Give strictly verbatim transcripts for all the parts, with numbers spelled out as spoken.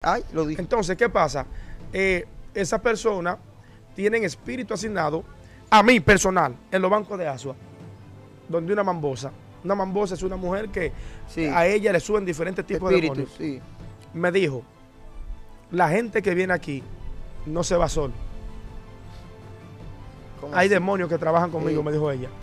Ay, lo dije. Entonces, ¿qué pasa? Eh, esas personas tienen espíritu asignado, a mí personal, en los bancos de Asua, donde una mambosa. Una mambosa es una mujer que sí. a ella le suben diferentes tipos espíritu, de demonios. Sí. Me dijo, la gente que viene aquí no se va solo. Hay así? demonios que trabajan conmigo, sí. me dijo ella.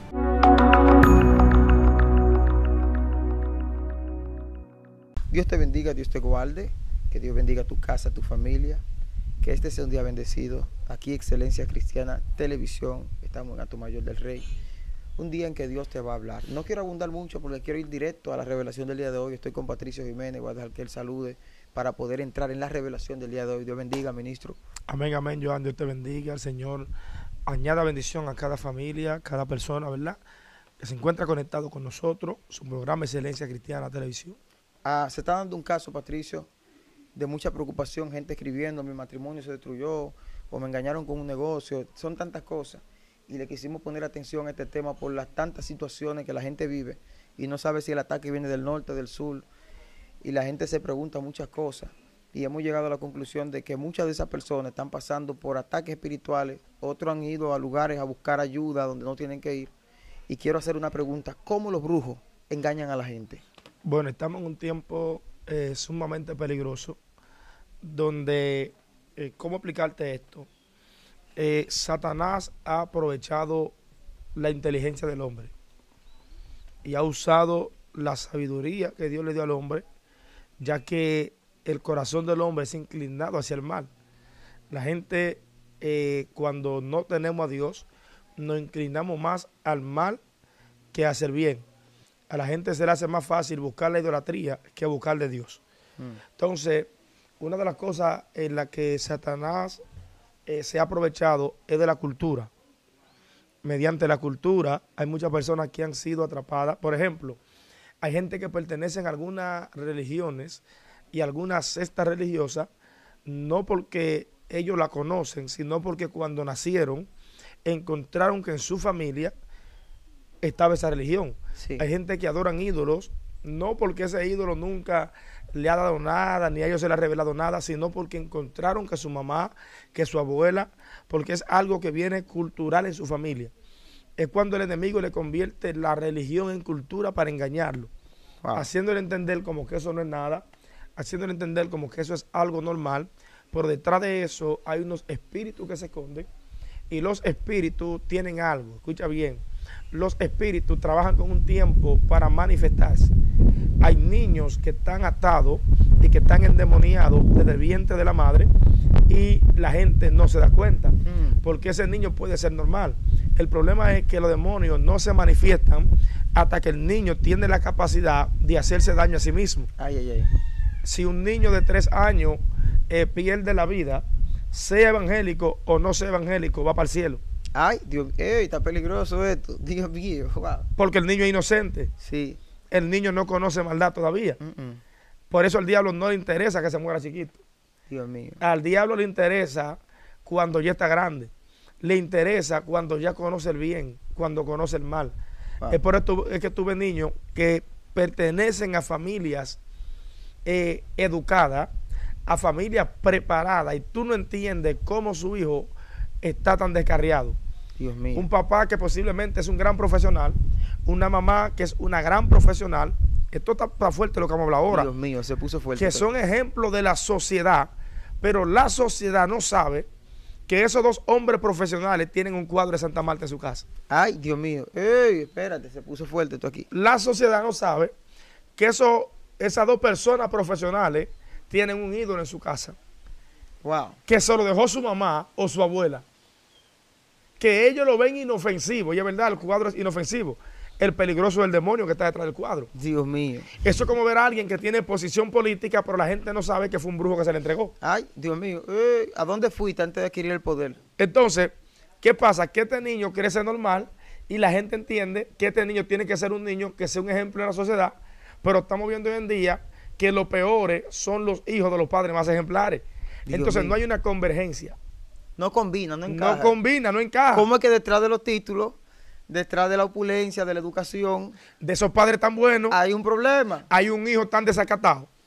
Dios te bendiga, Dios te guarde, que Dios bendiga tu casa, tu familia, que este sea un día bendecido. Aquí Excelencia Cristiana Televisión, estamos en Atomayor del Rey. Un día en que Dios te va a hablar. No quiero abundar mucho porque quiero ir directo a la revelación del día de hoy. Estoy con Patricio Jiménez, voy a dejar que él salude para poder entrar en la revelación del día de hoy. Dios bendiga, ministro. Amén, amén, Joan, Dios te bendiga, el Señor añada bendición a cada familia, cada persona, ¿verdad?, que se encuentra conectado con nosotros, su programa Excelencia Cristiana Televisión. Ah, se está dando un caso, Patricio, de mucha preocupación, gente escribiendo, mi matrimonio se destruyó, o me engañaron con un negocio, son tantas cosas. Y le quisimos poner atención a este tema por las tantas situaciones que la gente vive y no sabe si el ataque viene del norte o del sur. Y la gente se pregunta muchas cosas. Y hemos llegado a la conclusión de que muchas de esas personas están pasando por ataques espirituales, otros han ido a lugares a buscar ayuda donde no tienen que ir. Y quiero hacer una pregunta, ¿cómo los brujos engañan a la gente? Bueno, estamos en un tiempo eh, sumamente peligroso, donde, eh, ¿cómo explicarte esto? Eh, Satanás ha aprovechado la inteligencia del hombre y ha usado la sabiduría que Dios le dio al hombre, ya que el corazón del hombre es inclinado hacia el mal. La gente, eh, cuando no tenemos a Dios, nos inclinamos más al mal que hacia el bien. A la gente se le hace más fácil buscar la idolatría que buscar de Dios. Mm. Entonces, una de las cosas en las que Satanás eh, se ha aprovechado es de la cultura. Mediante la cultura hay muchas personas que han sido atrapadas. Por ejemplo, hay gente que pertenecen a algunas religiones y algunas sectas religiosas, no porque ellos la conocen, sino porque cuando nacieron encontraron que en su familia estaba esa religión. Sí. Hay gente que adoran ídolos, no porque ese ídolo nunca le ha dado nada, ni a ellos se le ha revelado nada, sino porque encontraron que su mamá, que su abuela, porque es algo que viene cultural en su familia. Es cuando el enemigo le convierte la religión en cultura para engañarlo, wow. haciéndole entender como que eso no es nada, haciéndole entender como que eso es algo normal. Por detrás de eso hay unos espíritus que se esconden, y los espíritus tienen algo, escucha bien, los espíritus trabajan con un tiempo para manifestarse. Hay niños que están atados y que están endemoniados desde el vientre de la madre y la gente no se da cuenta, mm. porque ese niño puede ser normal. El problema es que los demonios no se manifiestan hasta que el niño tiene la capacidad de hacerse daño a sí mismo. Ay, ay, ay. Si un niño de tres años eh, pierde la vida, sea evangélico o no sea evangélico, va para el cielo. Ay, Dios, ey, está peligroso esto, Dios mío, wow. Porque el niño es inocente. Sí. El niño no conoce maldad todavía. Mm -mm. Por eso al diablo no le interesa que se muera chiquito. Dios mío. Al diablo le interesa cuando ya está grande. Le interesa cuando ya conoce el bien, cuando conoce el mal. Wow. Es por esto es que tuve niños que pertenecen a familias eh, educadas, a familias preparadas, y tú no entiendes cómo su hijo está tan descarriado. Dios mío. Un papá que posiblemente es un gran profesional, una mamá que es una gran profesional. Esto está, está fuerte lo que vamos a hablar ahora. Dios mío, se puso fuerte. Que son ejemplos de la sociedad, pero la sociedad no sabe que esos dos hombres profesionales tienen un cuadro de Santa Marta en su casa. Ay, Dios mío. Ey, espérate, se puso fuerte esto aquí. La sociedad no sabe que eso, esas dos personas profesionales tienen un ídolo en su casa. Wow. Que se lo dejó su mamá o su abuela. Que ellos lo ven inofensivo. Y es verdad, el cuadro es inofensivo. El peligroso es el demonio que está detrás del cuadro. Dios mío. Eso es como ver a alguien que tiene posición política, pero la gente no sabe que fue un brujo que se le entregó. Ay, Dios mío. Eh, ¿A dónde fuiste antes de adquirir el poder? Entonces, ¿qué pasa? Que este niño quiere ser normal y la gente entiende que este niño tiene que ser un niño que sea un ejemplo en la sociedad, pero estamos viendo hoy en día que los peores son los hijos de los padres más ejemplares. Dios Entonces mío. No hay una convergencia. No combina, no encaja. No combina, no encaja. ¿Cómo es que detrás de los títulos, detrás de la opulencia, de la educación, de esos padres tan buenos, hay un problema? Hay un hijo tan desacatado.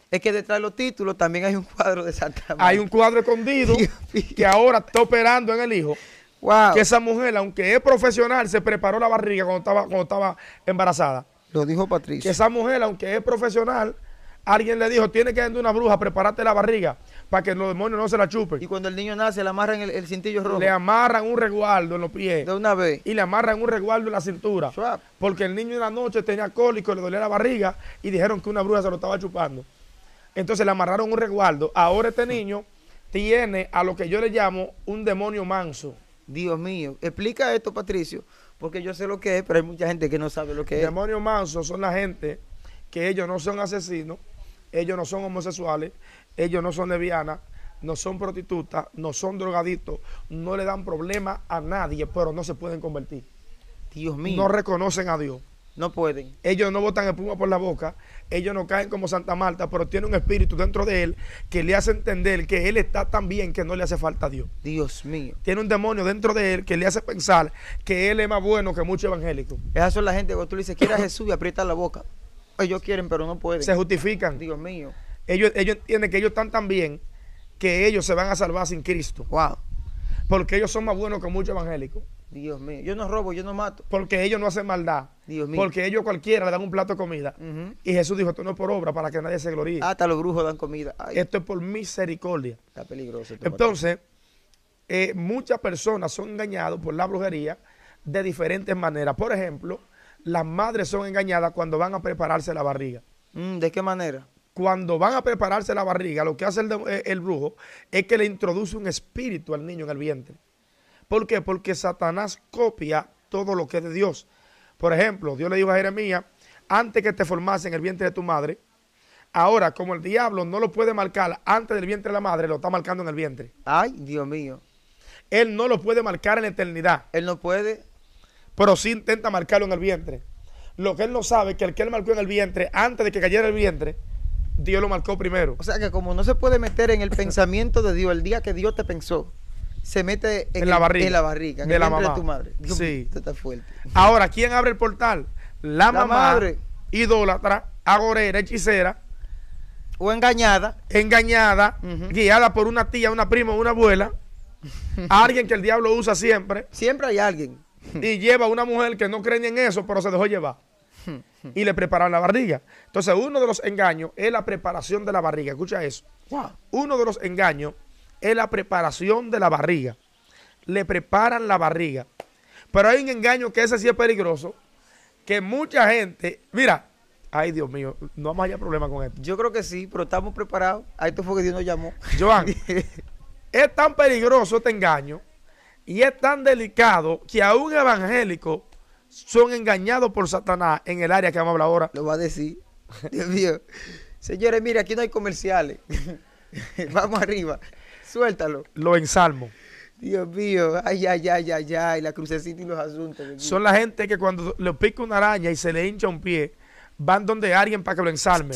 Es que detrás de los títulos también hay un cuadro de Santa Marta. Hay un cuadro escondido que ahora está operando en el hijo. Wow. Que esa mujer, aunque es profesional, se preparó la barriga cuando estaba, cuando estaba embarazada. Lo dijo Patricio. Que esa mujer, aunque es profesional, alguien le dijo, tiene que ir a una bruja, prepararte la barriga para que los demonios no se la chupen. Y cuando el niño nace, le amarran el, el cintillo rojo. Le amarran un resguardo en los pies. De una vez. Y le amarran un resguardo en la cintura. Swap. Porque el niño en la noche tenía cólico, le dolía la barriga y dijeron que una bruja se lo estaba chupando. Entonces le amarraron un resguardo. Ahora este niño tiene a lo que yo le llamo un demonio manso. Dios mío. Explica esto, Patricio, porque yo sé lo que es, pero hay mucha gente que no sabe lo que es. Demonios mansos son la gente que ellos no son asesinos, ellos no son homosexuales, ellos no son lesbianas, no son prostitutas, no son drogadictos, no le dan problema a nadie, pero no se pueden convertir. Dios mío. No reconocen a Dios. No pueden. Ellos no botan espuma por la boca, ellos no caen como Santa Marta, pero tiene un espíritu dentro de él que le hace entender que él está tan bien que no le hace falta a Dios. Dios mío. Tiene un demonio dentro de él que le hace pensar que él es más bueno que muchos evangélicos. Esas son la gente cuando tú le dices, quiere a Jesús y aprieta la boca. Ellos quieren, pero no pueden. Se justifican. Dios mío. Ellos, ellos entienden que ellos están tan bien que ellos se van a salvar sin Cristo. Wow. Porque ellos son más buenos que muchos evangélicos. Dios mío. Yo no robo, yo no mato. Porque ellos no hacen maldad. Dios mío. Porque ellos cualquiera le dan un plato de comida. Uh-huh. Y Jesús dijo, esto no es por obra para que nadie se gloríe. Hasta los brujos dan comida. Ay, Esto es por misericordia. está peligroso. Esto, Entonces, eh, muchas personas son engañadas por la brujería de diferentes maneras. Por ejemplo, las madres son engañadas cuando van a prepararse la barriga. mm, ¿De qué manera? Cuando van a prepararse la barriga, lo que hace el, de, el brujo es que le introduce un espíritu al niño en el vientre. ¿Por qué? Porque Satanás copia todo lo que es de Dios. Por ejemplo, Dios le dijo a Jeremías, antes que te formase en el vientre de tu madre, ahora como el diablo no lo puede marcar antes del vientre de la madre, lo está marcando en el vientre. Ay, Dios mío. Él no lo puede marcar en la eternidad, Él no puede. pero sí intenta marcarlo en el vientre. Lo que él no sabe es que el que él marcó en el vientre, antes de que cayera el vientre, Dios lo marcó primero. O sea que como no se puede meter en el pensamiento de Dios el día que Dios te pensó, se mete en, En la el- barriga. en la barriga, en De el la vientre mamá. de tu madre. Dios Sí. mío, esto está fuerte. Ahora, ¿quién abre el portal? La, La mamá, madre. idólatra, agorera, hechicera, O engañada. engañada, Ujú. guiada por una tía, una prima, una abuela, alguien que el diablo usa siempre, Siempre hay alguien. y lleva a una mujer que no cree ni en eso, pero se dejó llevar. Y le preparan la barriga. Entonces, uno de los engaños es la preparación de la barriga. Escucha eso. Wow. Uno de los engaños es la preparación de la barriga. Le preparan la barriga. Pero hay un engaño que ese sí es peligroso, que mucha gente, mira, ay Dios mío, no vamos a hallar problema con esto. Yo creo que sí, pero estamos preparados. A esto fue que Dios nos llamó. Joan, es tan peligroso este engaño y es tan delicado que aún evangélicos son engañados por Satanás en el área que vamos a hablar ahora. Lo va a decir. Dios mío. Señores, mire, aquí no hay comerciales. Vamos arriba. Suéltalo. Lo ensalmo. Dios mío. Ay, ay, ay, ay, ay. La crucecita y los asuntos. Dios mío. Son la gente que cuando le pica una araña y se le hincha un pie, van donde alguien para que lo ensalme.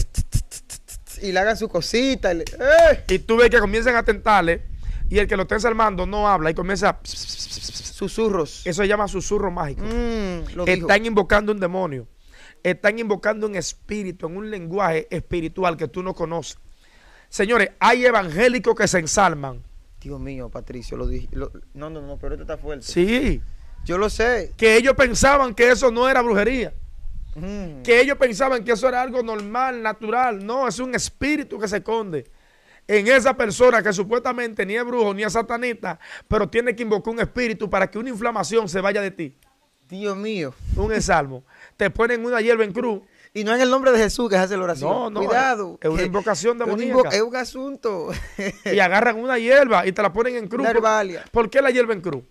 Y le hagan su cosita. Y, le- ¡Eh! Y tú ves que comienzan a tentarle y el que lo está ensalmando no habla y comienza a... Susurros. Eso se llama susurro mágico. Mm, lo dijo. Están invocando un demonio. Están invocando un espíritu, en un lenguaje espiritual que tú no conoces. Señores, hay evangélicos que se ensalman. Dios mío, Patricio, lo dije. lo- no, no, no, pero esto está fuerte. Sí. Yo lo sé. Que ellos pensaban que eso no era brujería. Mm. Que ellos pensaban que eso era algo normal, natural. No, es un espíritu que se esconde en esa persona que supuestamente ni es brujo ni es satanista, pero tiene que invocar un espíritu para que una inflamación se vaya de ti. Dios mío. Un ensalmo. Te ponen una hierba en cruz. Y no en el nombre de Jesús que se hace la oración. No, no, Cuidado. es una que- invocación es un demoníaca. invo- Es un asunto. Y agarran una hierba y te la ponen en cruz. Una ¿Por, herbalia. ¿por qué la hierba en cruz?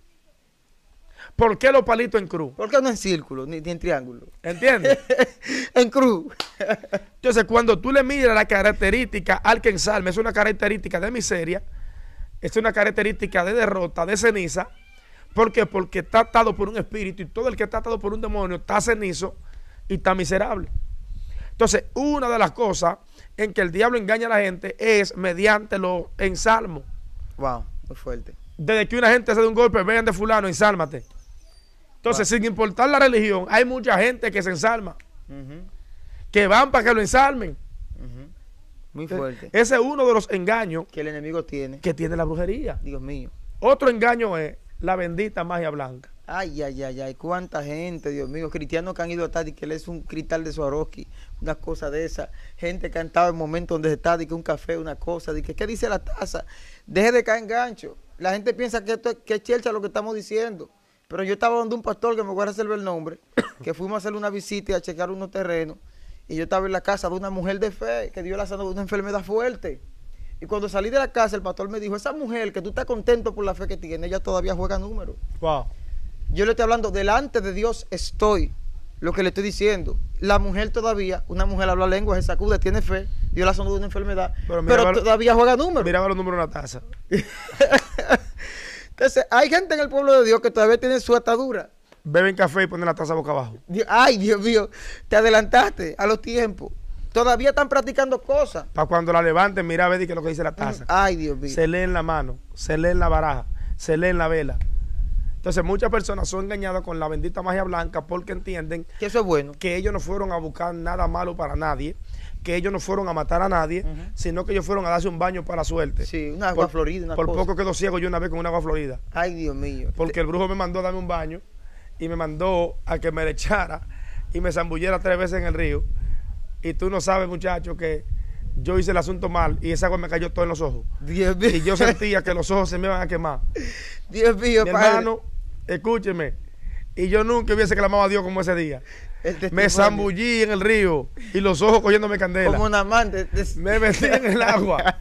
¿Por qué los palitos en cruz? ¿Por qué no en círculo ni, ni en triángulo? ¿Entiendes? En cruz. Entonces, cuando tú le miras la característica al que ensalma, es una característica de miseria, es una característica de derrota, de ceniza. ¿Por qué? Porque está atado por un espíritu y todo el que está atado por un demonio está cenizo y está miserable. Entonces, una de las cosas en que el diablo engaña a la gente es mediante los ensalmos. Wow, muy fuerte. Desde que una gente se da un golpe, vean de fulano, ensálmate. Entonces, Wow. sin importar la religión, hay mucha gente que se ensalma, Ujú, que van para que lo ensalmen. ujú. Muy fuerte. Ese es uno de los engaños que el enemigo tiene. Que tiene la brujería. Dios mío. Otro engaño es la bendita magia blanca. Ay, ay, ay, ay, cuánta gente, Dios mío, cristianos que han ido a estar y que él es un cristal de Swarovski, una cosa de esa, gente que han estado en momentos donde está, de que un café, una cosa, de que qué dice la taza, deje de caer en gancho. La gente piensa que esto que es chelcha lo que estamos diciendo, pero yo estaba donde un pastor que me voy a reservar el nombre, que fuimos a hacerle una visita y a checar unos terrenos, y yo estaba en la casa de una mujer de fe que Dios la sanó de una enfermedad fuerte. Y cuando salí de la casa, el pastor me dijo, esa mujer que tú estás contento por la fe que tiene, ella todavía juega números. Wow. Yo le estoy hablando, delante de Dios estoy, lo que le estoy diciendo. La mujer todavía, una mujer habla lengua, se sacude, tiene fe, Dios la sanó de una enfermedad, pero, pero ver, todavía juega números. Mira los números en la taza. Entonces, hay gente en el pueblo de Dios que todavía tiene su atadura. Beben café y ponen la taza boca abajo. Ay, Dios mío, te adelantaste a los tiempos. Todavía están practicando cosas. Para cuando la levanten, mira a ver qué es lo que dice la taza. Ay, Dios mío. Se lee en la mano, se lee en la baraja, se lee en la vela. Entonces muchas personas son engañadas con la bendita magia blanca porque entienden que eso es bueno, que ellos no fueron a buscar nada malo para nadie, que ellos no fueron a matar a nadie, uh-huh. sino que ellos fueron a darse un baño para la suerte. Sí, una agua por, florida, una Por cosa. poco quedó ciego yo una vez con una agua florida. Ay, Dios mío. Porque el brujo me mandó a darme un baño y me mandó a que me le echara y me zambullera tres veces en el río. Y tú no sabes, muchacho, que yo hice el asunto mal y esa agua me cayó todo en los ojos. Dios mío. Y yo sentía que los ojos se me iban a quemar. Dios mío, mi padre. hermano, escúcheme, y yo nunca hubiese clamado a Dios como ese día. Me zambullí en el río y los ojos cogiéndome candela. Como un amante. Me metí en el agua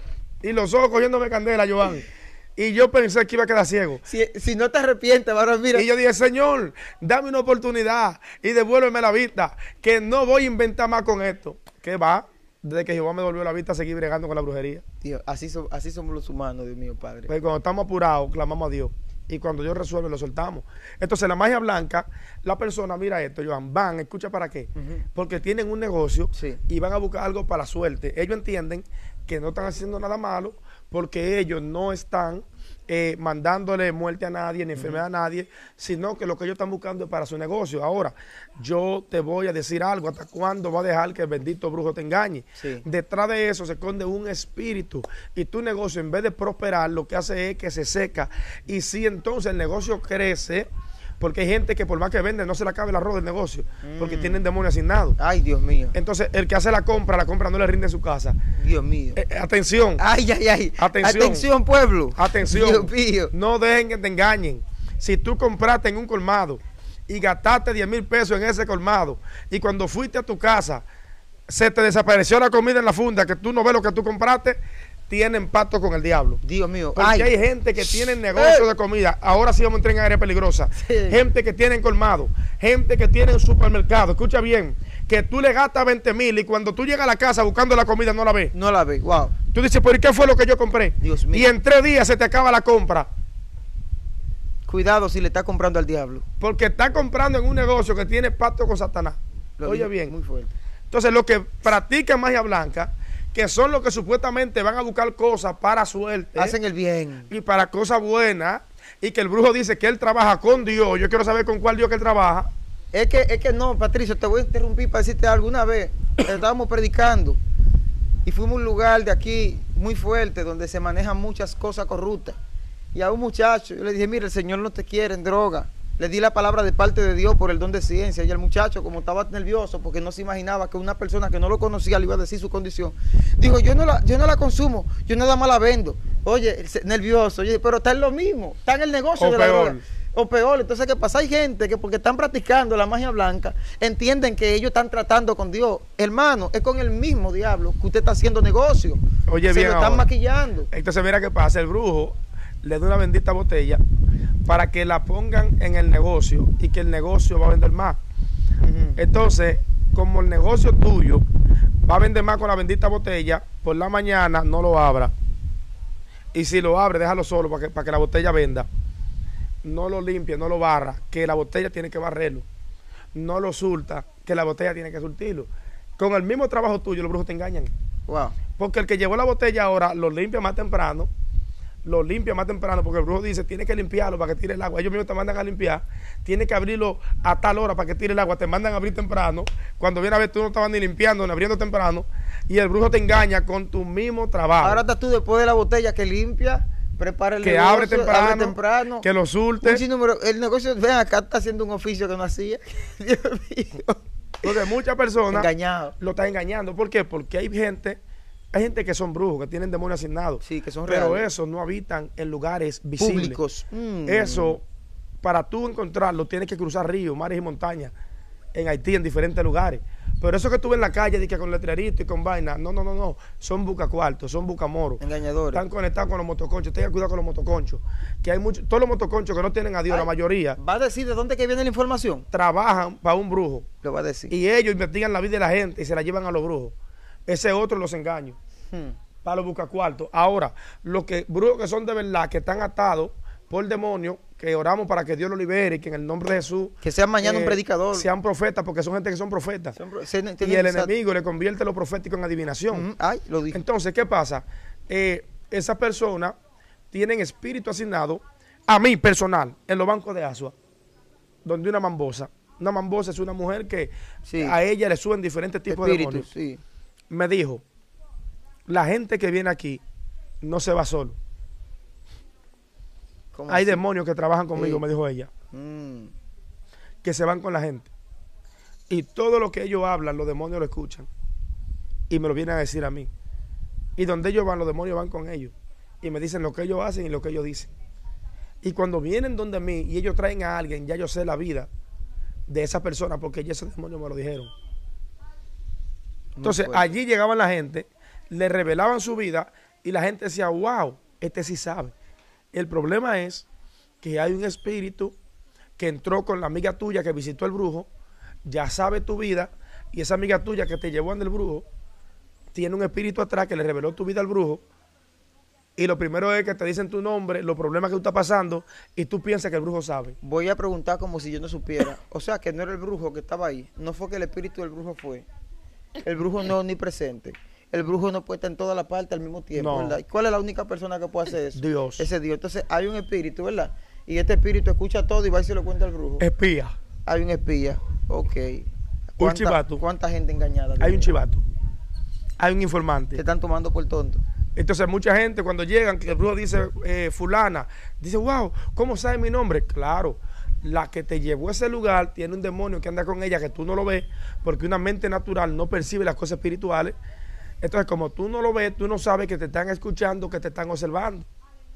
y los ojos cogiéndome candela, Joan. Y yo pensé que iba a quedar ciego. Si, si no te arrepientes, varón, mira. Y yo dije, Señor, dame una oportunidad y devuélveme la vista, que no voy a inventar más con esto. ¿Qué va? Desde que Jehová me devolvió la vista, seguí bregando con la brujería. Dios, así, so, así somos los humanos, Dios mío, Padre. Pues cuando estamos apurados, clamamos a Dios. Y cuando Dios resuelve, lo soltamos. Entonces, la magia blanca, la persona, mira esto, Joan, van, escucha para qué. Uh-huh. Porque tienen un negocio sí. y van a buscar algo para la suerte. Ellos entienden que no están haciendo nada malo porque ellos no están eh, mandándole muerte a nadie, ni enfermedad uh-huh. a nadie, sino que lo que ellos están buscando es para su negocio. Ahora, yo te voy a decir algo, ¿hasta cuándo va a dejar que el bendito brujo te engañe? Sí. Detrás de eso se esconde un espíritu y tu negocio, en vez de prosperar, lo que hace es que se seca. Y si entonces el negocio crece, porque hay gente que por más que vende no se le acabe el arroz del negocio, mm. porque tienen demonios asignados. Ay, Dios mío. Entonces, el que hace la compra, la compra no le rinde en su casa. Dios mío. Eh, atención. Ay, ay, ay. Atención. Atención, pueblo. Atención. Dios mío. No dejen que te engañen. Si tú compraste en un colmado y gastaste diez mil pesos en ese colmado y cuando fuiste a tu casa se te desapareció la comida en la funda, que tú no ves lo que tú compraste, tienen pacto con el diablo. Dios mío. Porque Ay. hay gente que tiene negocio de comida. Ahora sí vamos a entrar en área peligrosa. Sí. Gente que tiene colmado, gente que tiene un supermercado. Escucha bien, que tú le gastas veinte mil y cuando tú llegas a la casa buscando la comida no la ves. No la ves, wow. Tú dices, ¿pero qué fue lo que yo compré? Dios mío. Y en tres días se te acaba la compra. Cuidado si le está comprando al diablo. Porque está comprando en un negocio que tiene pacto con Satanás. Lo Oye digo, bien. Muy fuerte. Entonces, los que practican magia blanca, que son los que supuestamente van a buscar cosas para suerte. Hacen el bien. Y para cosas buenas. Y que el brujo dice que él trabaja con Dios. Yo quiero saber con cuál Dios que él trabaja. Es que, es que no, Patricio, te voy a interrumpir para decirte algo. Una vez estábamos predicando y fuimos a un lugar de aquí muy fuerte donde se manejan muchas cosas corruptas. Y a un muchacho, yo le dije, mira, el Señor no te quiere en droga. Le di la palabra de parte de Dios por el don de ciencia. Y el muchacho, como estaba nervioso porque no se imaginaba que una persona que no lo conocía le iba a decir su condición, dijo, yo no la, yo no la consumo, yo nada más la vendo. Oye, nervioso, oye, pero está en lo mismo, está en el negocio o de peor. la droga. O peor. Entonces, ¿qué pasa? Hay gente que porque están practicando la magia blanca, entienden que ellos están tratando con Dios. Hermano, es con el mismo diablo que usted está haciendo negocio. Oye, se bien lo están ahora. maquillando. Entonces, mira qué pasa, el brujo le da una bendita botella para que la pongan en el negocio y que el negocio va a vender más. Uh-huh. Entonces, como el negocio tuyo va a vender más con la bendita botella, por la mañana no lo abra. Y si lo abre, déjalo solo para que, para que la botella venda. No lo limpie, no lo barra, que la botella tiene que barrerlo. No lo surta, que la botella tiene que surtirlo. Con el mismo trabajo tuyo, los brujos te engañan. Wow. Porque el que llevó la botella ahora lo limpia más temprano, lo limpia más temprano, porque el brujo dice, tiene que limpiarlo para que tire el agua. Ellos mismos te mandan a limpiar, tiene que abrirlo a tal hora para que tire el agua, te mandan a abrir temprano. Cuando viene a ver, tú no estabas ni limpiando, ni abriendo temprano, y el brujo te engaña con tu mismo trabajo. Ahora estás tú después de la botella que limpia, prepara el que negocio, abre temprano, abre temprano, que lo surte. Un sinnúmero, el negocio, ven acá, está haciendo un oficio que no hacía. Dios mío. Entonces muchas personas Engañado. lo están engañando. ¿Por qué? Porque hay gente, hay gente que son brujos, que tienen demonios asignados. Sí, que son pero reales. esos no habitan en lugares visibles. Públicos. Mm. Eso, para tú encontrarlo, tienes que cruzar ríos, mares y montañas. En Haití, en diferentes lugares. Pero eso que tú ves en la calle, de que con letrerito y con vaina, no, no, no, no. Son bucacuartos, son bucamoros. Engañadores. Están conectados con los motoconchos. Tengan cuidado con los motoconchos. Que hay muchos, todos los motoconchos que no tienen a Dios, Ay, la mayoría, ¿va a decir de dónde que viene la información? trabajan para un brujo. Lo va a decir. Y ellos investigan la vida de la gente y se la llevan a los brujos. Ese otro los engaños. Hmm. Para los bucacuartos. Ahora, los que brujos que son de verdad, que están atados por demonios, que oramos para que Dios los libere y que en el nombre de Jesús Que sea mañana eh, un predicador. sean profetas, porque son gente que son profetas. Son pro- se- Y tienen- el o sea, enemigo le convierte lo profético en adivinación. mm, Ay, lo dije. Entonces, ¿qué pasa? Eh, esas personas tienen espíritu asignado, a mí personal, en los bancos de Asua, donde una mambosa. Una mambosa es una mujer que Sí. a ella le suben diferentes tipos Espíritu, de demonios. sí. Me dijo, la gente que viene aquí no se va solo. ¿Cómo Hay así? demonios que trabajan conmigo, Sí. me dijo ella, Mm. que se van con la gente. Y todo lo que ellos hablan, los demonios lo escuchan. Y me lo vienen a decir a mí. Y donde ellos van, los demonios van con ellos. Y me dicen lo que ellos hacen y lo que ellos dicen. Y cuando vienen donde mí y ellos traen a alguien, ya yo sé la vida de esa persona porque ya esos demonios me lo dijeron. Entonces, fuerte. allí llegaban la gente, le revelaban su vida y la gente decía, wow, este sí sabe. El problema es que hay un espíritu que entró con la amiga tuya que visitó el brujo, ya sabe tu vida, y esa amiga tuya que te llevó ante el brujo, tiene un espíritu atrás que le reveló tu vida al brujo, y lo primero es que te dicen tu nombre, los problemas que tú estás pasando, y tú piensas que el brujo sabe. Voy a preguntar como si yo no supiera. O sea, que no era el brujo que estaba ahí. No fue que el espíritu del brujo fue. El brujo no ni presente. El brujo no puede estar en toda la parte al mismo tiempo, No. ¿verdad? ¿Y cuál es la única persona que puede hacer eso? Dios. Ese Dios. Entonces, hay un espíritu, ¿verdad? Y este espíritu escucha todo y va y se lo cuenta al brujo. Espía. Hay un espía. Ok. Un chivato. ¿Cuánta gente engañada? Hay un Dios? chivato. Hay un Te informante. están tomando por tonto. Entonces mucha gente cuando llegan, que el brujo dice eh, fulana, dice, wow, ¿cómo sabe mi nombre? Claro, la que te llevó a ese lugar tiene un demonio que anda con ella que tú no lo ves, porque una mente natural no percibe las cosas espirituales. Entonces como tú no lo ves, tú no sabes que te están escuchando, que te están observando.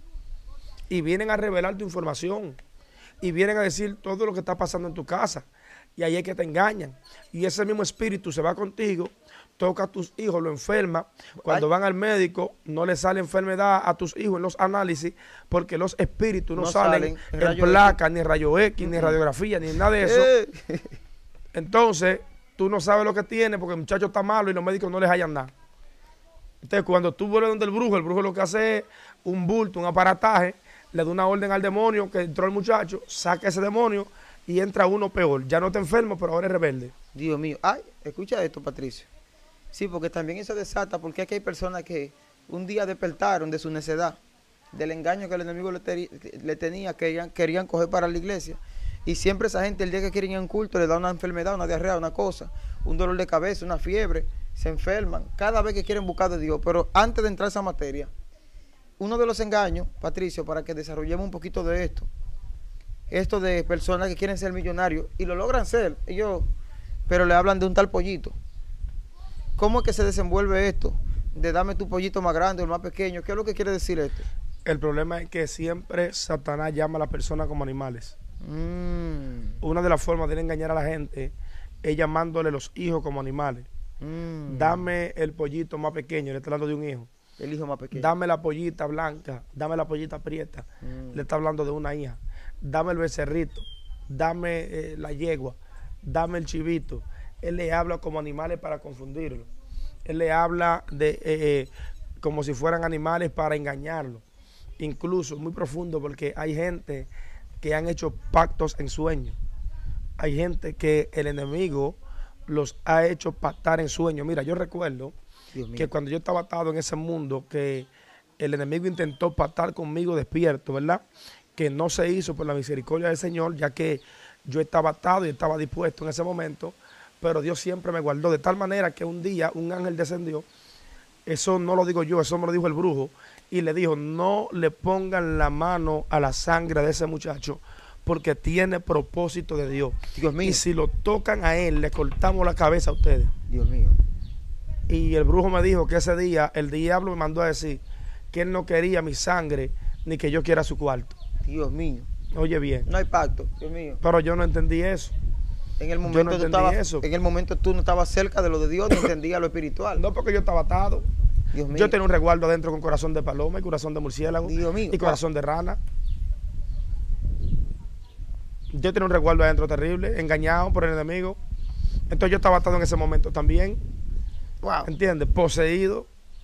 Y vienen a revelar tu información. Y vienen a decir todo lo que está pasando en tu casa. Y ahí es que te engañan. Y ese mismo espíritu se va contigo, toca a tus hijos, lo enferma. Cuando Ay. van al médico, no le sale enfermedad a tus hijos en los análisis, porque los espíritus no, No salen, salen en en rayo placa, ni en rayo X, ni en radiografía, ni en nada de eso. Eh. Entonces, tú no sabes lo que tiene porque el muchacho está malo y los médicos no les hallan nada. Entonces, cuando tú vuelves donde el brujo, el brujo lo que hace es un bulto, un aparataje, le da una orden al demonio que entró el muchacho, saca ese demonio y entra uno peor. Ya no está enfermo, pero ahora es rebelde. Dios mío. Ay, escucha esto, Patricio. Sí, porque también eso desata, porque aquí hay personas que un día despertaron de su necedad, del engaño que el enemigo le, teri- le tenía, querían, querían coger para la iglesia. Y siempre esa gente, el día que quieren ir a un culto, le da una enfermedad, una diarrea, una cosa, un dolor de cabeza, una fiebre, se enferman, cada vez que quieren buscar de Dios. Pero antes de entrar a esa materia, uno de los engaños, Patricio, para que desarrollemos un poquito de esto, esto de personas que quieren ser millonarios y lo logran ser, ellos, pero le hablan de un tal pollito. ¿Cómo es que se desenvuelve esto? De dame tu pollito más grande o el más pequeño. ¿Qué es lo que quiere decir esto? El problema es que siempre Satanás llama a las personas como animales. Mm, Una de las formas de engañar a la gente es llamándole los hijos como animales. mm. Dame el pollito más pequeño, le está hablando de un hijo. El hijo más pequeño. Dame la pollita blanca, dame la pollita prieta, Mm. le está hablando de una hija. Dame el becerrito, dame eh, la yegua, dame el chivito. Él le habla como animales para confundirlo. Él le habla de eh, eh, como si fueran animales para engañarlo. Incluso muy profundo porque hay gente que han hecho pactos en sueños. Hay gente que el enemigo los ha hecho pactar en sueños. Mira, yo recuerdo Dios mío. que cuando yo estaba atado en ese mundo, que el enemigo intentó pactar conmigo despierto, ¿verdad? Que no se hizo por la misericordia del Señor, ya que yo estaba atado y estaba dispuesto en ese momento, pero Dios siempre me guardó de tal manera que un día un ángel descendió. Eso no lo digo yo, eso me lo dijo el brujo, y le dijo, no le pongan la mano a la sangre de ese muchacho, porque tiene propósito de Dios. Dios mío. Y si lo tocan a él, le cortamos la cabeza a ustedes. Dios mío. Y el brujo me dijo que ese día el diablo me mandó a decir que él no quería mi sangre, ni que yo quiera su cuarto. Dios mío. Oye bien. No hay pacto, Dios mío. Pero yo no entendí eso. En el momento, no tú, entendí estabas, eso. en el momento tú no estabas cerca de lo de Dios, no entendías lo espiritual. No, porque yo estaba atado. Dios mío. Yo tenía un resguardo adentro con corazón de paloma y corazón de murciélago. Dios mío. Y corazón de rana. Yo tenía un resguardo adentro terrible, engañado por el enemigo. Entonces yo estaba atado en ese momento también. Wow. ¿Entiendes? Poseído.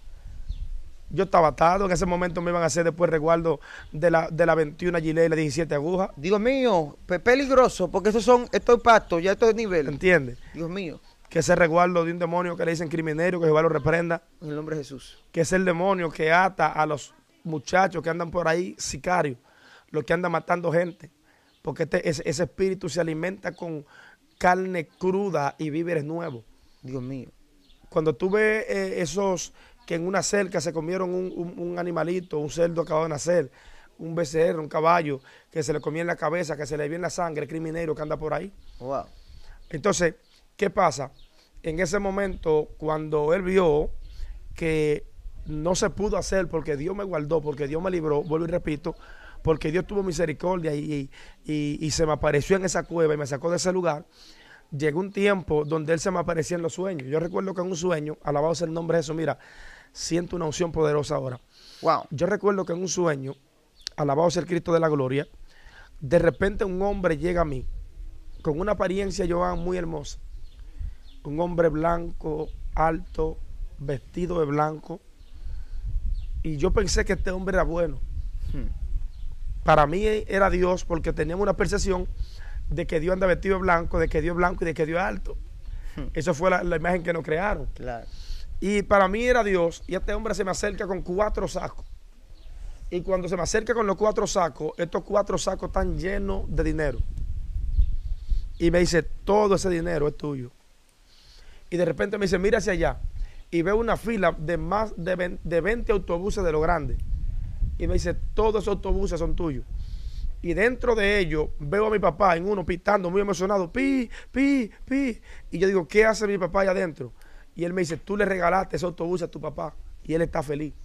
Yo estaba atado. En ese momento me iban a hacer después resguardo de la, de la veintiuna gilet y la diecisiete agujas. Dios mío, pe- peligroso, porque estos son, estos pactos, ya estos niveles. ¿Entiendes? Dios mío, Que ese resguardo de un demonio que le dicen criminero, que Jehová lo reprenda. en el nombre de Jesús. Que es el demonio que ata a los muchachos que andan por ahí, sicarios, los que andan matando gente. Porque este, ese, ese espíritu se alimenta con carne cruda y víveres nuevos. Dios mío. Cuando tú ves eh, esos que en una cerca se comieron un, un, un animalito, un cerdo acabado de nacer, un becerro, un caballo, que se le comía en la cabeza, que se le viene la sangre, el criminero que anda por ahí. Wow. Entonces, ¿qué pasa? En ese momento, cuando él vio que no se pudo hacer porque Dios me guardó, porque Dios me libró, vuelvo y repito, porque Dios tuvo misericordia y, y, y se me apareció en esa cueva y me sacó de ese lugar, llegó un tiempo donde Él se me aparecía en los sueños. Yo recuerdo que en un sueño, alabado sea el nombre de Jesús, mira, siento una unción poderosa ahora. Wow. Yo recuerdo que en un sueño, alabado sea el Cristo de la gloria, de repente un hombre llega a mí, con una apariencia, Joan, muy hermosa. Un hombre blanco, alto, vestido de blanco. Y yo pensé que este hombre era bueno. Hmm. Para mí era Dios, porque teníamos una percepción de que Dios anda vestido de blanco, de que Dios es blanco y de que Dios es alto. Hmm. Esa fue la, la imagen que nos crearon. Claro. Y para mí era Dios, y este hombre se me acerca con cuatro sacos. Y cuando se me acerca con los cuatro sacos, estos cuatro sacos están llenos de dinero. Y me dice, todo ese dinero es tuyo. Y de repente me dice, mira hacia allá. Y veo una fila de más de veinte autobuses de lo grande. Y me dice, todos esos autobuses son tuyos. Y dentro de ellos veo a mi papá en uno pitando, muy emocionado, pi, pi, pi. Y yo digo, ¿qué hace mi papá allá adentro? Y él me dice, tú le regalaste ese autobús a tu papá. Y él está feliz.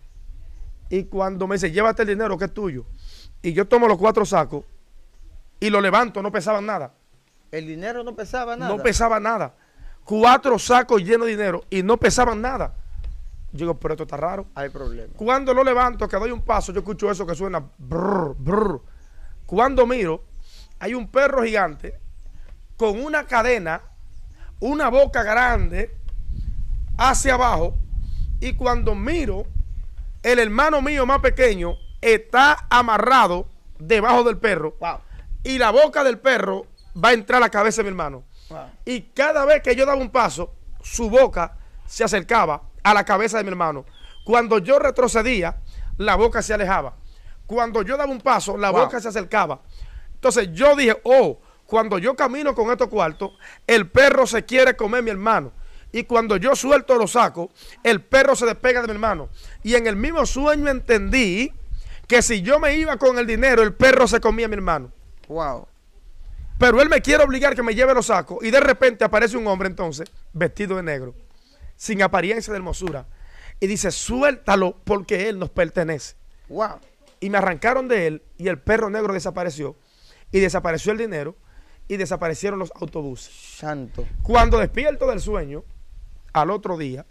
Y cuando me dice, llévate el dinero que es tuyo. Y yo tomo los cuatro sacos y lo levanto, no pesaban nada. El dinero no pesaba nada. No pesaba nada. Cuatro sacos llenos de dinero y no pesaban nada. Yo digo, pero esto está raro. Hay problema. Cuando lo levanto, que doy un paso, yo escucho eso que suena brr, brr. Cuando miro, hay un perro gigante con una cadena, una boca grande hacia abajo. Y cuando miro, el hermano mío más pequeño está amarrado debajo del perro. Wow. Y la boca del perro va a entrar a la cabeza de mi hermano. Wow. Y cada vez que yo daba un paso, su boca se acercaba a la cabeza de mi hermano. Cuando yo retrocedía, la boca se alejaba. Cuando yo daba un paso, la Wow. boca se acercaba. Entonces yo dije, oh, cuando yo camino con estos cuartos, el perro se quiere comer a mi hermano. Y cuando yo suelto los sacos, el perro se despega de mi hermano. Y en el mismo sueño entendí que si yo me iba con el dinero, el perro se comía a mi hermano. Wow. Pero él me quiere obligar que me lleve los sacos. Y de repente aparece un hombre entonces, vestido de negro, sin apariencia de hermosura. Y dice, suéltalo porque él nos pertenece. Wow. Y me arrancaron de él y el perro negro desapareció. Y desapareció el dinero y desaparecieron los autobuses. Santo. Cuando despierto del sueño, al otro día,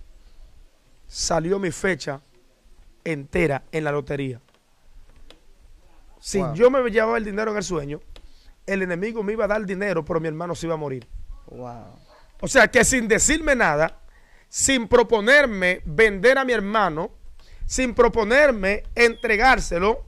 salió mi fecha entera en la lotería. Si Wow. yo me llevaba el dinero en el sueño, el enemigo me iba a dar dinero, pero mi hermano se iba a morir. Wow. O sea que sin decirme nada, sin proponerme vender a mi hermano, sin proponerme entregárselo,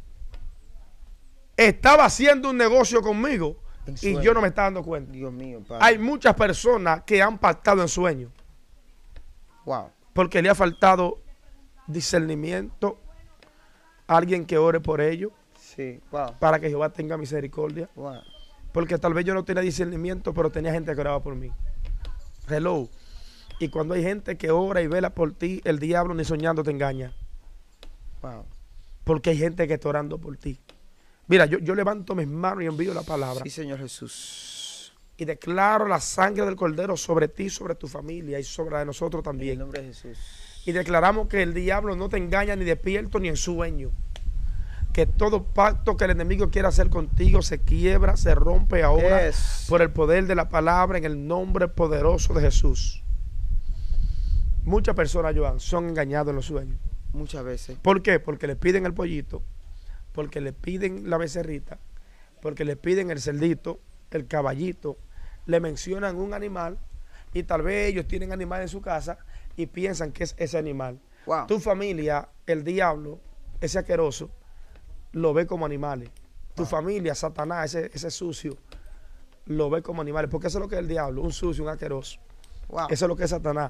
estaba haciendo un negocio conmigo En y sueño. yo no me estaba dando cuenta. Dios mío, Padre. Hay muchas personas que han pactado en sueños Wow. porque le ha faltado discernimiento, alguien que ore por ellos, Sí, wow. para que Jehová tenga misericordia. Wow. Porque tal vez yo no tenía discernimiento, pero tenía gente que oraba por mí. Hello. Y cuando hay gente que ora y vela por ti, el diablo ni soñando te engaña. Wow. Porque hay gente que está orando por ti. Mira, yo, yo levanto mis manos y envío la palabra. Sí, Señor Jesús. Y declaro la sangre del Cordero sobre ti, sobre tu familia y sobre la de nosotros En también. el nombre de Jesús. Y declaramos que el diablo no te engaña ni despierto ni en sueño. Que todo pacto que el enemigo quiera hacer contigo se quiebra, se rompe ahora Yes. por el poder de la palabra en el nombre poderoso de Jesús. Muchas personas, Joan, son engañados en los sueños. Muchas veces. ¿Por qué? Porque le piden el pollito, porque le piden la becerrita, porque le piden el cerdito, el caballito, le mencionan un animal y tal vez ellos tienen animal en su casa y piensan que es ese animal. Wow. Tu familia, el diablo, ese asqueroso, lo ve como animales. Tu Wow. familia, Satanás, ese, ese sucio, lo ve como animales. Porque eso es lo que es el diablo, un sucio, un asqueroso. Wow. Eso es lo que es Satanás.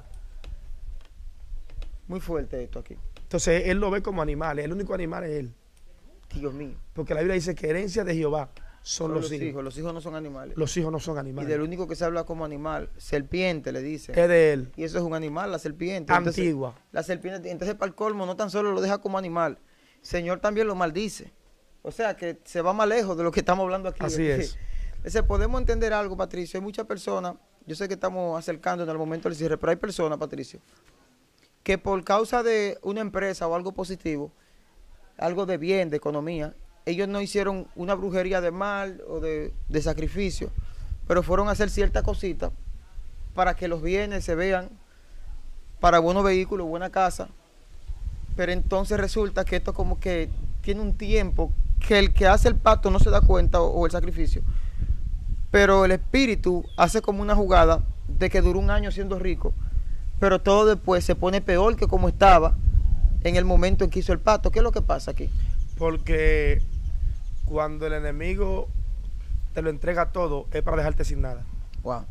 Muy fuerte esto aquí. Entonces él lo ve como animales. El único animal es él. Dios mío. Porque la Biblia dice que herencia de Jehová son, Son los, los hijos. hijos. Los hijos no son animales. Los hijos no son Y animales. del único que se habla como animal, serpiente, le dicen. Es de él. Y eso es un animal, la serpiente. Entonces, Antigua. la serpiente, entonces para el colmo, no tan solo lo deja como animal, Señor también lo maldice. O sea que se va más lejos de lo que estamos hablando aquí. Así es. Entonces podemos entender algo, Patricio. Hay muchas personas, yo sé que estamos acercándonos al momento del cierre, pero hay personas, Patricio, que por causa de una empresa o algo positivo, algo de bien, de economía, ellos no hicieron una brujería de mal o de, de sacrificio, pero fueron a hacer ciertas cositas para que los bienes se vean para buenos vehículos, buena casa. Pero entonces resulta que esto como que tiene un tiempo que el que hace el pacto no se da cuenta o, o el sacrificio. Pero el espíritu hace como una jugada de que duró un año siendo rico, pero todo después se pone peor que como estaba en el momento en que hizo el pacto. ¿Qué es lo que pasa aquí? Porque cuando el enemigo te lo entrega todo, es para dejarte sin nada. Wow.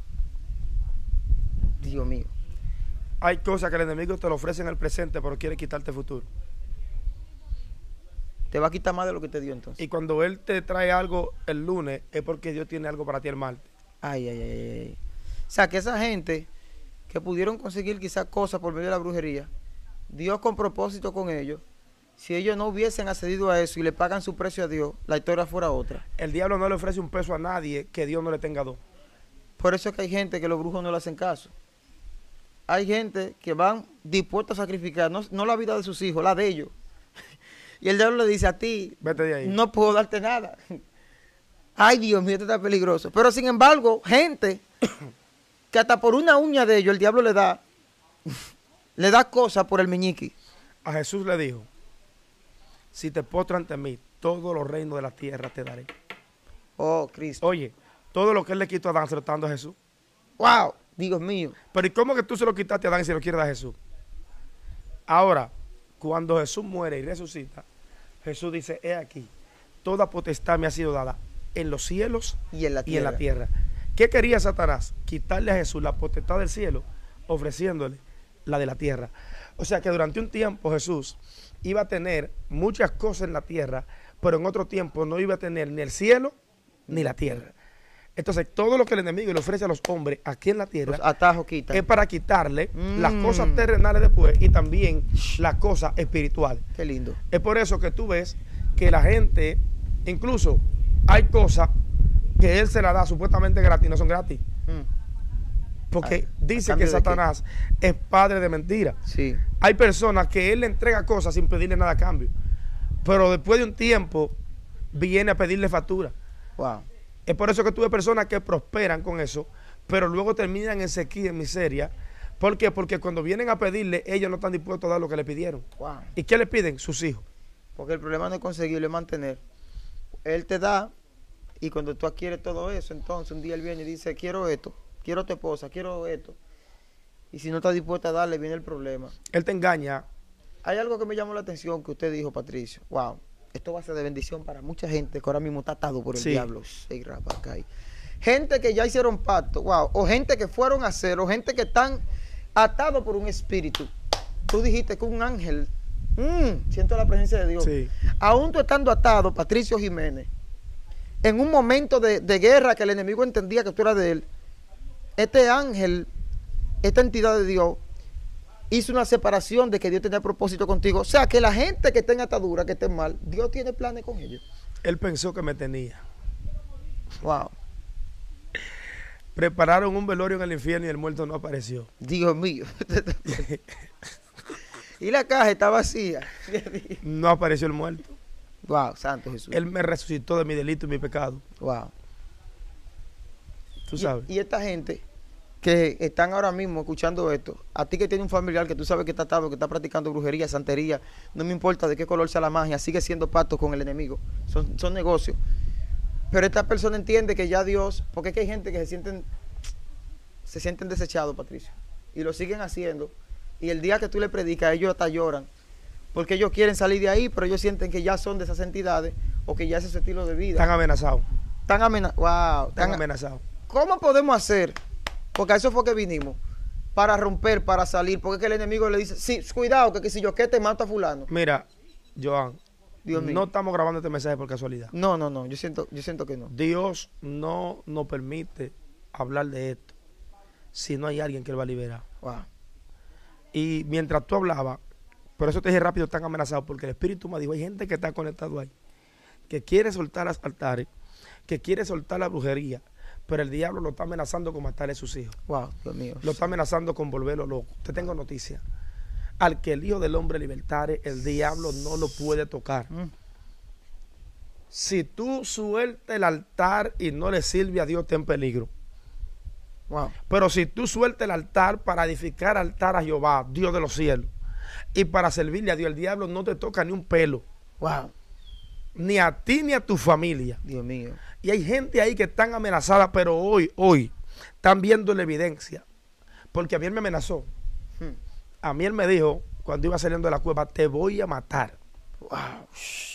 Dios mío. Hay cosas que el enemigo te lo ofrece en el presente, pero quiere quitarte el futuro. Te va a quitar más de lo que te dio entonces. Y cuando él te trae algo el lunes, es porque Dios tiene algo para ti el martes. Ay, ay, ay, ay. O sea, que esa gente que pudieron conseguir quizás cosas por medio de la brujería, Dios con propósito con ellos, si ellos no hubiesen accedido a eso y le pagan su precio a Dios, la historia fuera otra. El diablo no le ofrece un peso a nadie que Dios no le tenga dos. Por eso es que hay gente que los brujos no le hacen caso. Hay gente que van dispuestos a sacrificar, no, no la vida de sus hijos, la de ellos. Y el diablo le dice a ti, Vete de ahí. no puedo darte nada. Ay, Dios mío, esto está peligroso. Pero sin embargo, gente que hasta por una uña de ellos el diablo le da, le da cosas por el meñique. A Jesús le dijo, si te postras ante mí, todos los reinos de la tierra te daré. Oh, Cristo. Oye, todo lo que él le quitó a Adán se lo está dando a Jesús. Wow, Dios mío. Pero ¿y cómo que tú se lo quitaste a Adán y se lo quieres dar a Jesús? Ahora, cuando Jesús muere y resucita, Jesús dice, he aquí, toda potestad me ha sido dada en los cielos Y en la y en la tierra. tierra. ¿Qué quería Satanás? Quitarle a Jesús la potestad del cielo, ofreciéndole la de la tierra. O sea que durante un tiempo Jesús iba a tener muchas cosas en la tierra, pero en otro tiempo no iba a tener ni el cielo ni la tierra. Entonces, todo lo que el enemigo le ofrece a los hombres aquí en la tierra Los atajos quitan. es para quitarle Mm. las cosas terrenales después y también las cosas espirituales. Qué lindo. Es por eso que tú ves que la gente, incluso hay cosas que él se las da supuestamente gratis, no son gratis. Mm. Porque ¿A- dice a que cambio de qué? Satanás es padre de mentira. Sí. Hay personas que él le entrega cosas sin pedirle nada a cambio. Pero después de un tiempo viene a pedirle factura. Wow. Es por eso que tú ves personas que prosperan con eso, pero luego terminan en sequía, en miseria. ¿Por qué? Porque cuando vienen a pedirle, ellos no están dispuestos a dar lo que le pidieron. Wow. ¿Y qué le piden? Sus hijos. Porque el problema no es conseguirlo, es mantener. Él te da, y cuando tú adquieres todo eso, entonces un día él viene y dice, quiero esto, quiero tu esposa, quiero esto. Y si no está dispuesta a darle, viene el problema. Él te engaña. Hay algo que me llamó la atención que usted dijo, Patricio. Wow, esto va a ser de bendición para mucha gente que ahora mismo está atado por el Sí. diablo. Ey, rapacay. Gente que ya hicieron pacto, wow, o gente que fueron a hacer, o gente que están atados por un espíritu. tú dijiste que un ángel, mm, siento la presencia de Dios. Sí. Aún tú estando atado, Patricio Jiménez, en un momento de, de guerra que el enemigo entendía que tú eras de él, este ángel, esta entidad de Dios, hizo una separación de que Dios tenía propósito contigo. O sea, que la gente que está en atadura, que esté mal, Dios tiene planes con ellos. Él pensó que me tenía. Wow. Prepararon un velorio en el infierno y el muerto no apareció. Dios mío. Y la caja está vacía. No apareció el muerto. Wow, santo Jesús. Él me resucitó de mi delito y mi pecado. Wow. Tú sabes. Y, y esta gente que están ahora mismo escuchando esto, a ti que tiene un familiar que tú sabes que está atado, que está practicando brujería, santería, no me importa de qué color sea la magia, sigue siendo pacto con el enemigo. Son, son negocios. Pero esta persona entiende que ya Dios, porque es que hay gente que se sienten, se sienten desechados, Patricio, y lo siguen haciendo. Y el día que tú le predicas, ellos hasta lloran, porque ellos quieren salir de ahí, pero ellos sienten que ya son de esas entidades, o que ya ese es su estilo de vida. Están amenazados. Están amenazados. Wow. Están amenazados. ¿Cómo podemos hacer? Porque a eso fue que vinimos, para romper, para salir, porque es que el enemigo le dice, sí, cuidado, que, que si yo que te mato a fulano. Mira, Joan, Dios mío. No estamos grabando este mensaje por casualidad. No, no, no, yo siento, yo siento que no. Dios no nos permite hablar de esto si no hay alguien que lo va a liberar. Wow. Y mientras tú hablabas, por eso te dije rápido, están amenazados, porque el Espíritu me dijo, hay gente que está conectado ahí, que quiere soltar los altares, que quiere soltar la brujería, pero el diablo lo está amenazando con matarle a sus hijos. Wow, Dios mío. Lo está amenazando con volverlo loco. Te tengo noticia. Al que el Hijo del Hombre libertare, el diablo no lo puede tocar. Mm. Si tú sueltas el altar y no le sirve a Dios, está en peligro. Wow. Pero si tú sueltas el altar para edificar altar a Jehová, Dios de los cielos, y para servirle a Dios, el diablo no te toca ni un pelo. Wow. Ni a ti ni a tu familia. Dios mío. Y hay gente ahí que están amenazadas, pero hoy, hoy, están viendo la evidencia. Porque a mí él me amenazó. Hmm. A mí él me dijo, cuando iba saliendo de la cueva, te voy a matar. Wow.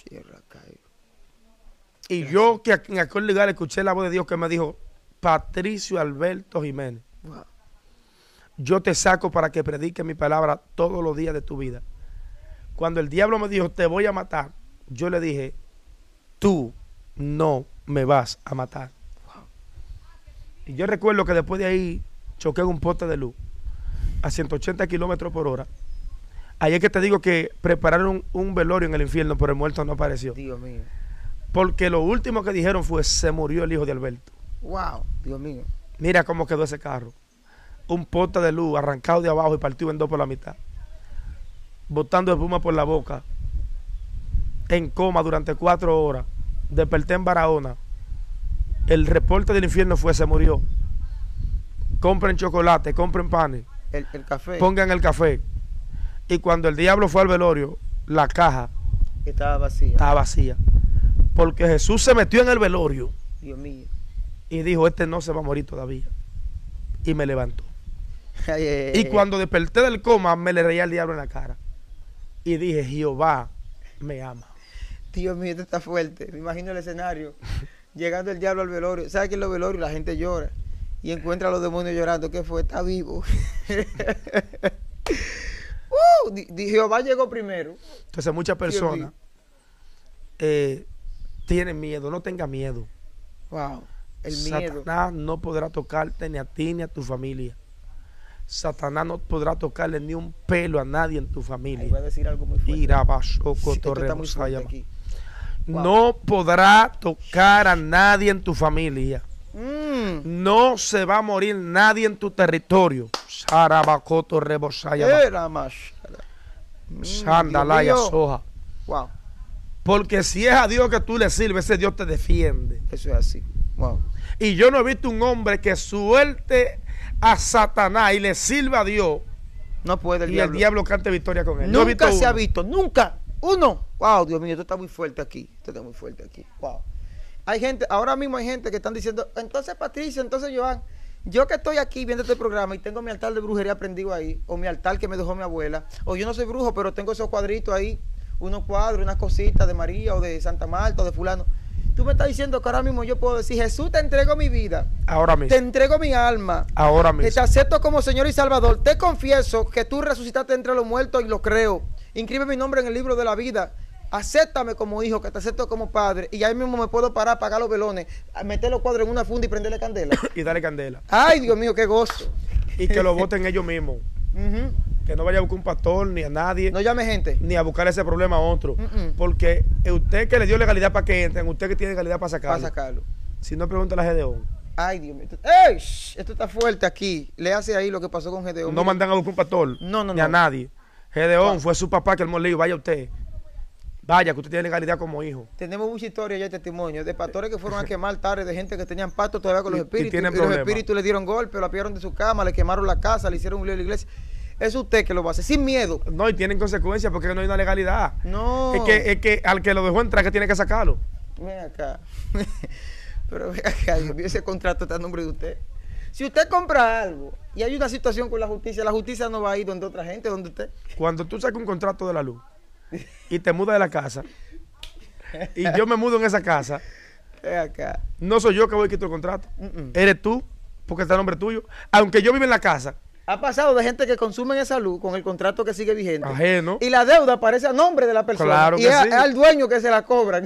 Y yo que en aquel lugar escuché la voz de Dios que me dijo, Patricio Alberto Jiménez, wow, yo te saco para que predique mi palabra todos los días de tu vida. Cuando el diablo me dijo, te voy a matar, yo le dije, tú no me vas a matar. Wow. Y yo recuerdo que después de ahí choqué en un poste de luz a ciento ochenta kilómetros por hora. Ahí es que te digo que prepararon un, un velorio en el infierno, pero el muerto no apareció. Dios mío. Porque lo último que dijeron fue, se murió el hijo de Alberto. Wow, Dios mío. Mira cómo quedó ese carro. Un poste de luz arrancado de abajo y partido en dos por la mitad. Botando espuma por la boca. En coma durante cuatro horas. Desperté en Barahona. El reporte del infierno fue, se murió. Compren chocolate, compren panes. El, el café. Pongan el café. Y cuando el diablo fue al velorio, la caja estaba vacía. Estaba vacía. Porque Jesús se metió en el velorio. Dios mío. Y dijo, este no se va a morir todavía. Y me levantó. Ay, ay, y ay, cuando desperté del coma, me le reía al diablo en la cara. Y dije, Jehová me ama. Dios mío, esto está fuerte. Me imagino el escenario. Llegando el diablo al velorio. ¿Sabes que en los velorios la gente llora? Y encuentra a los demonios llorando. ¿Qué fue? Está vivo. uh, Jehová llegó primero. Entonces muchas personas eh, tienen miedo. No tenga miedo. Wow. El miedo. Satanás no podrá tocarte ni a ti ni a tu familia. Satanás no podrá tocarle ni un pelo a nadie en tu familia. Ahí voy a decir algo muy fuerte. Irabasoco, sí, está muy fuerte aquí. Wow. No podrá tocar a nadie en tu familia. Mm. No se va a morir nadie en tu territorio. Sarabacoto rebosaya. Era más. Sandalaya soja. Wow. Porque si es a Dios que tú le sirves, ese Dios te defiende. Eso es así. Wow. Y yo no he visto un hombre que suelte a Satanás y le sirva a Dios. No puede el y diablo. el diablo cante victoria con él. Nunca no se ha visto, nunca. Uno. Wow, Dios mío, esto está muy fuerte aquí. Esto está muy fuerte aquí. Wow. Hay gente, ahora mismo hay gente que están diciendo, entonces Patricio, entonces Joan, yo que estoy aquí viendo este programa y tengo mi altar de brujería prendido ahí, o mi altar que me dejó mi abuela, o yo no soy brujo, pero tengo esos cuadritos ahí, unos cuadros, unas cositas de María o de Santa Marta o de fulano. Tú me estás diciendo que ahora mismo yo puedo decir, Jesús, te entrego mi vida. Ahora mismo. Te entrego mi alma. Ahora mismo. Que te acepto como Señor y Salvador. Te confieso que tú resucitaste entre los muertos y lo creo. Inscribe mi nombre en el libro de la vida. Acéptame como hijo, que te acepto como padre. Y ahí mismo me puedo parar, pagar los velones, meter los cuadros en una funda y prenderle candela. Y darle candela. Ay, Dios mío, qué gozo. Y que lo voten ellos mismos. Uh-huh. Que no vaya a buscar un pastor ni a nadie. No llame gente. Ni a buscar ese problema a otro. Uh-uh. Porque usted que le dio legalidad para que entren, usted que tiene legalidad para sacarlo. Para sacarlo. Si no, pregúntale a Gedeón. Ay, Dios mío. ¡Ey! Esto está fuerte aquí. Le hace ahí lo que pasó con Gedeón. No mandan a buscar un pastor. No, no, ni no. a nadie. Gedeón Ah. fue su papá que armó el lío. Vaya usted. Vaya, que usted tiene legalidad como hijo. Tenemos mucha historia ya, testimonio de pastores que fueron a quemar tarde, de gente que tenían pacto todavía con los Y- y espíritus. tienen Y, los problemas. espíritus le dieron golpe, lo apiaron de su cama, le quemaron la casa, le hicieron un lío a la iglesia. Es usted que lo va a hacer, sin miedo. No, y tienen consecuencias porque no hay una legalidad. No. Es que, es que al que lo dejó entrar, que tiene que sacarlo. Ven acá. Pero ven acá, Dios mío, ese contrato está a nombre de usted. Si usted compra algo y hay una situación con la justicia, la justicia no va a ir donde otra gente, donde usted. Cuando tú sacas un contrato de la luz y te mudas de la casa, y yo me mudo en esa casa, Ven acá. no soy yo que voy a quitar el contrato. Mm-mm. Eres tú, porque está a nombre tuyo. Aunque yo viva en la casa, Ha pasado de gente que consumen esa luz con el contrato que sigue vigente. ajeno. Y la deuda aparece a nombre de la persona. Claro y que es, sí. es al dueño que se la cobran.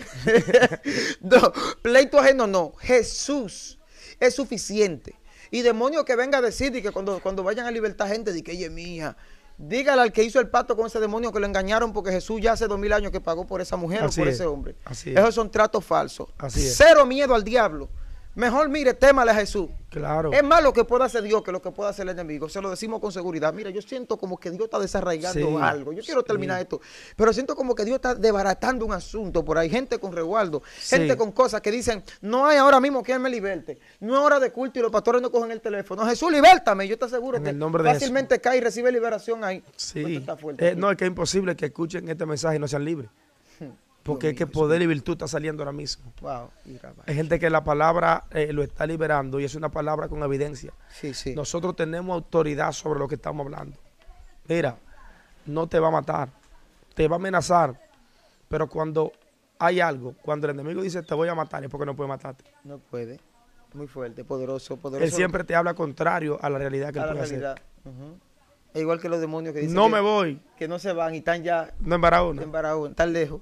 No, pleito ajeno no. Jesús es suficiente. Y demonio que venga a decir y que cuando, cuando vayan a libertar gente, de que ella es mía. Dígale al que hizo el pacto con ese demonio que lo engañaron porque Jesús ya hace dos mil años que pagó por esa mujer Así o por es. ese hombre. Así es. Esos son tratos falsos. Así es. Cero miedo al diablo. Mejor, mire, témale a Jesús. Claro. Es más lo que puede hacer Dios que lo que puede hacer el enemigo. Se lo decimos con seguridad. Mira, yo siento como que Dios está desarraigando Sí, algo. Yo quiero terminar sí. esto. Pero siento como que Dios está desbaratando un asunto por ahí. Gente con resguardo. Sí. Gente con cosas que dicen, no hay ahora mismo quien me liberte. No es hora de culto y los pastores no cogen el teléfono. Jesús, libértame. Yo te aseguro En que el nombre de fácilmente cae y recibe liberación ahí. Sí. Esto está fuerte. Eh, no, es que es imposible que escuchen este mensaje y no sean libres. Porque es que poder y virtud está saliendo ahora mismo. Wow. Y rabá. Hay gente que la palabra eh, lo está liberando y es una palabra con evidencia. Sí, sí. Nosotros tenemos autoridad sobre lo que estamos hablando. Mira, no te va a matar, te va a amenazar, pero cuando hay algo, cuando el enemigo dice te voy a matar, es porque no puede matarte. No puede. Muy fuerte, poderoso, poderoso. Él siempre te habla contrario a la realidad que a él la puede realidad. hacer. Ujú. Es igual que los demonios que dicen No que, me voy, que no se van y están ya no en Barahona. en Barahona, tan lejos.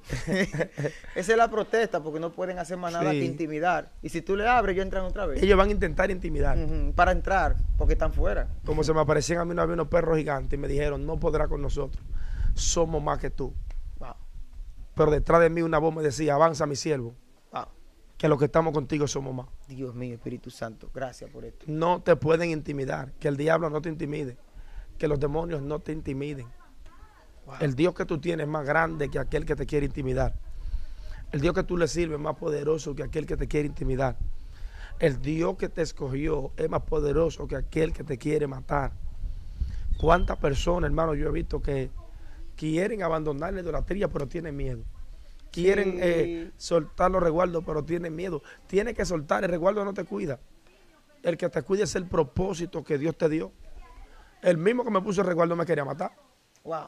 Esa es la protesta porque no pueden hacer más nada Sí. que intimidar. Y si tú le abres, ellos entran otra vez. Ellos van a intentar intimidar. Ujú, para entrar, porque están fuera. Como se me aparecían a mí una vez unos perros gigantes y me dijeron, no podrá con nosotros, somos más que tú. Wow, Pero detrás de mí una voz me decía, avanza mi siervo, wow. que los que estamos contigo somos más. Dios mío, Espíritu Santo, gracias por esto. No te pueden intimidar, que el diablo no te intimide, que los demonios no te intimiden. Wow. El Dios que tú tienes es más grande que aquel que te quiere intimidar. El Dios que tú le sirves es más poderoso que aquel que te quiere intimidar. El Dios que te escogió es más poderoso que aquel que te quiere matar. ¿Cuántas personas, hermano, yo he visto que quieren abandonar la idolatría pero tienen miedo? Quieren Sí. eh, soltar los resguardos pero tienen miedo. Tienes que soltar, el resguardo no te cuida. El que te cuida es el propósito que Dios te dio. El mismo que me puso el resguardo me quería matar. Wow.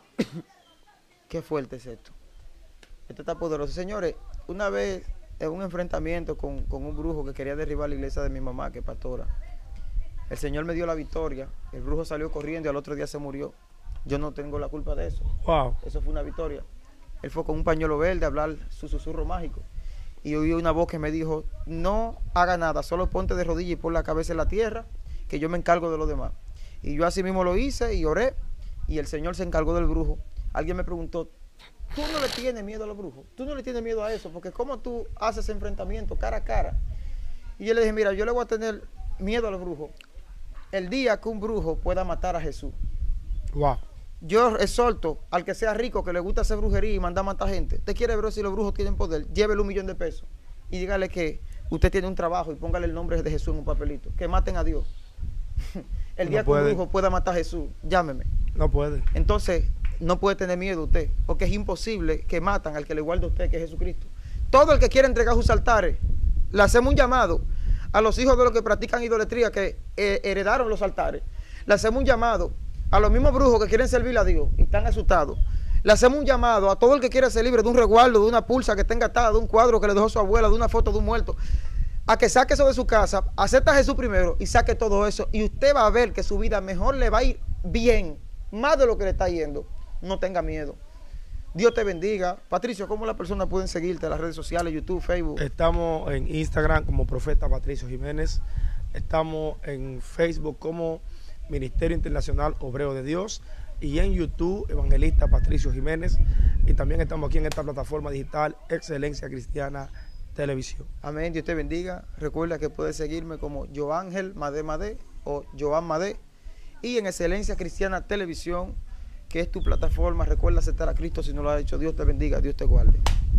Qué fuerte es esto. Esto está poderoso. Señores, una vez en un enfrentamiento con, con un brujo que quería derribar la iglesia de mi mamá, que es pastora, el Señor me dio la victoria. El brujo salió corriendo y al otro día se murió. Yo no tengo la culpa de eso. Wow. Eso fue una victoria. Él fue con un pañuelo verde a hablar su susurro mágico. Y oí una voz que me dijo, no haga nada, solo ponte de rodillas y pon la cabeza en la tierra, que yo me encargo de lo demás. Y yo así mismo lo hice y oré, y el Señor se encargó del brujo. Alguien me preguntó, ¿tú no le tienes miedo a los brujos? ¿Tú no le tienes miedo a eso? Porque ¿cómo tú haces enfrentamiento cara a cara? Y yo le dije, mira, yo le voy a tener miedo a los brujos el día que un brujo pueda matar a Jesús. Wow. Yo exhorto al que sea rico, que le gusta hacer brujería y mandar a matar gente. Usted quiere ver si los brujos tienen poder, llévele un millón de pesos y dígale que usted tiene un trabajo y póngale el nombre de Jesús en un papelito. Que maten a Dios. El día No que un puede. brujo pueda matar a Jesús, llámeme. No puede. Entonces, no puede tener miedo usted, porque es imposible que matan al que le guarda a usted, que es Jesucristo. Todo el que quiere entregar sus altares, le hacemos un llamado a los hijos de los que practican idolatría, que eh, heredaron los altares. Le hacemos un llamado a los mismos brujos que quieren servir a Dios y están asustados. Le hacemos un llamado a todo el que quiera ser libre de un resguardo, de una pulsa que tenga atada, de un cuadro que le dejó su abuela, de una foto de un muerto, a que saque eso de su casa, acepta a Jesús primero y saque todo eso. Y usted va a ver que su vida mejor le va a ir bien, más de lo que le está yendo. No tenga miedo. Dios te bendiga. Patricio, ¿cómo las personas pueden seguirte en las redes sociales, YouTube, Facebook? Estamos en Instagram como Profeta Patricio Jiménez. Estamos en Facebook como Ministerio Internacional Obrero de Dios. Y en YouTube, Evangelista Patricio Jiménez. Y también estamos aquí en esta plataforma digital, Excelencia Cristiana Televisión. Amén, Dios te bendiga. Recuerda que puedes seguirme como Joángel Madé Madé o Joan Madé. Y en Excelencia Cristiana Televisión, que es tu plataforma. Recuerda aceptar a Cristo si no lo has hecho. Dios te bendiga, Dios te guarde.